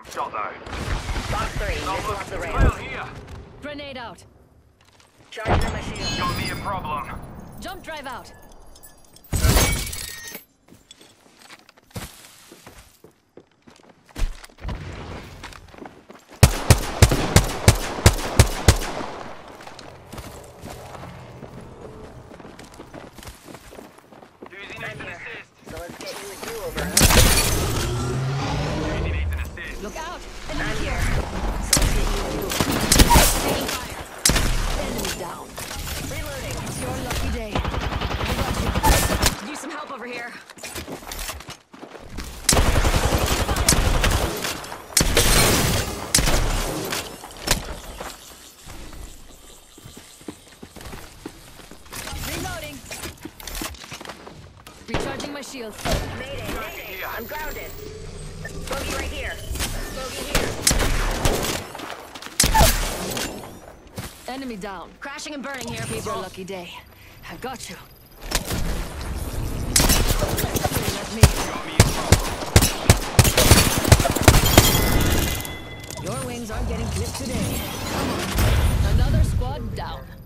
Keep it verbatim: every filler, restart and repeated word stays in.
some shot though. Box three, missile Not off the looking rails. well here. Grenade out. Charging on my shield. Got me a problem. Jump drive out. Doozy I'm needs an here. assist. So let's get you a do-over, huh? Doozy needs an assist. Look out. I'm Enemy here. here. So let's get you a do-over. Taking fire. Enemy down. Reloading. It's your lucky day. I got you. Need some help over here. Reloading. Recharging my shield. Mayday, mayday. here. I'm grounded. Bogey right here. Bogey here. Enemy down. Crashing and burning here, people. Your lucky day. I've got you. Let me. Got me a problem. Your wings aren't getting clipped today. Come on. Another squad down.